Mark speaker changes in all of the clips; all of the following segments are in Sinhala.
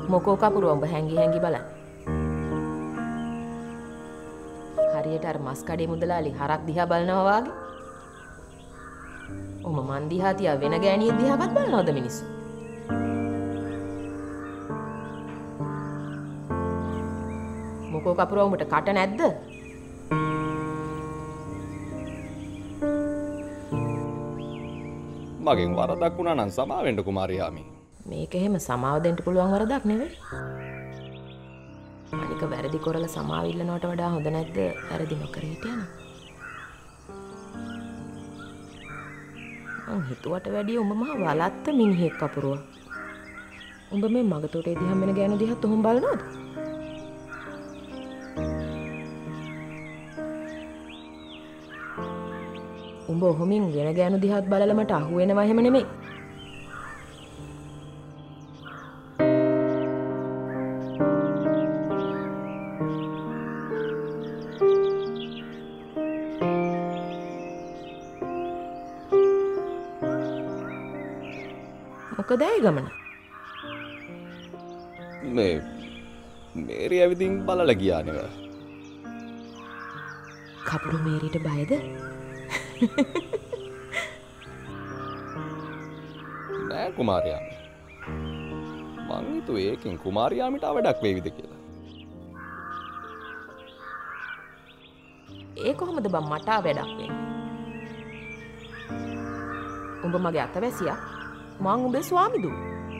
Speaker 1: මොකෝ කපුරුව උඹ හැංගි හැංගි බලන්න. හරියට අර මස් කඩේ මුදලාලි හරක් දිහා බලනවා වාගේ. ඔම මන් දිහා තියා වෙන ගෑණියෙක් දිහාවත් බලනවද මිනිස්සු? මොකෝ කපුරුව උඹට කට නැද්ද?
Speaker 2: මගෙන් වරදක් වුණා නම් සමාව වෙන්න කුමාරියාමි.
Speaker 1: මේක එහෙම සමාව දෙන්න පුළුවන් වරදක් නෙවෙයි. අනික වැරදි කරලා සමාව ඉල්ලනවට වඩා හොඳ නැද්ද වැරදි නොකර හිටියනම්? මං හිතුවට වැඩිය උඹ මහ වලත්ත මිනිහෙක් කපුරුව. උඹ මේ මගතොටේ දිහා මෙන ගෑනු දිහාත් ඔහොම බලනවද? උඹ ඔහොමින් වෙන ගෑනු දිහාත් බලලා මට අහු වෙනවා එහෙම නෙමෙයි. මොකද ඒ ගමන?
Speaker 2: මේරි ඇවිදින් බලලා ගියා නේ.
Speaker 1: කපුරු මේරිට බයද?
Speaker 2: නෑ කුමාරයාමි. මං හිතුවේ ඒකෙන් කුමාරයාමිට අවඩක් වේවිද කියලා.
Speaker 1: ඒ කොහොමද බං මට වැඩක් වෙන්නේ? උඹ මගේ අතවැසියා. මං උඹේ ස්වාමිදු.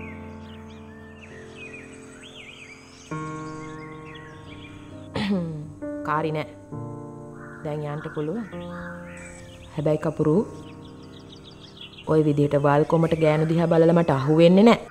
Speaker 1: කාරි නෑ. දැන් යන්න පුළුවන්. හැබැයි කපුරු ඔය විදිහට වල් කොමට ගෑනු දිහා බලලා මට අහු වෙන්නේ නෑ.